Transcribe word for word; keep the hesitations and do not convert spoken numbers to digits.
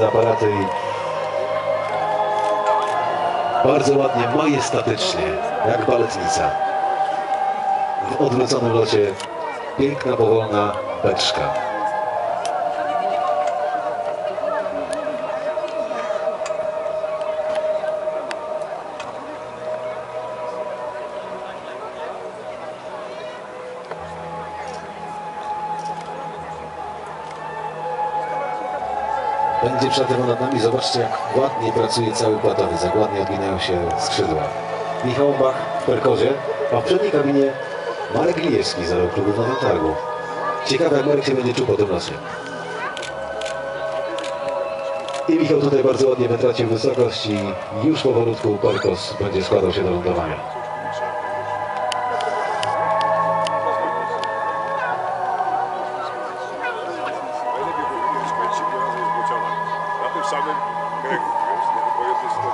aparaty i bardzo ładnie, majestatycznie, jak baletnica. W odwróconym locie piękna, powolna beczka. Będzie przelatywą nad nami. Zobaczcie, jak ładnie pracuje cały platowiec, jak ładnie odginają się skrzydła. Michał Bach w perkozie, a w przedniej kabinie Marek Lijewski z klubu w Nowym Targu. Ciekawe, jak Marek się będzie czuł po tym locie. I Michał tutaj bardzo ładnie wytracił wysokość i już powolutku perkos będzie składał się do lądowania. Na tym samym kręgu, wiesz, nie tylko jednej strony.